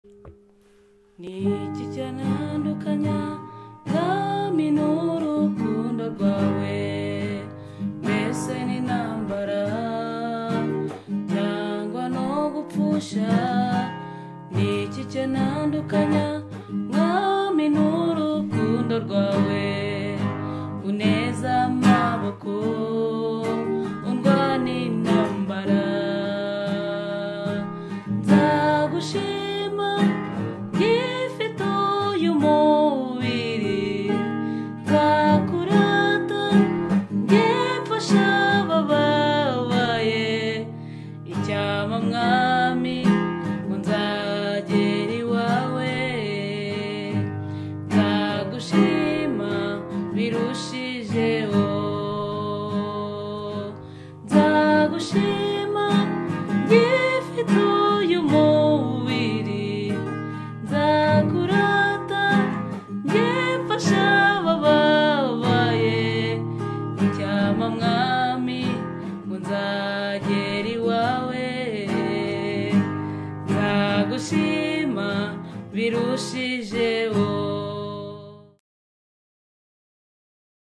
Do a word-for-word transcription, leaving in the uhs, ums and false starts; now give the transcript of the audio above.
Niki cyanandukanya mwami n'urukundo rwawe mbese n'intambara cyangwa no gupfusha niki cyanandukanya mwami n'urukundo rwawe uneza amaboko undwana intambara nzagushima gifite uyu mubiri nzakurata ngifasha abababaye icyama mwami ngo nzagera iwawe nzagushima birushijeho nzagushima gifite uyu mubiri nzakurata ngifasha abababaye icyama mwami ngo nzagera iwawe nzagushima birushijeho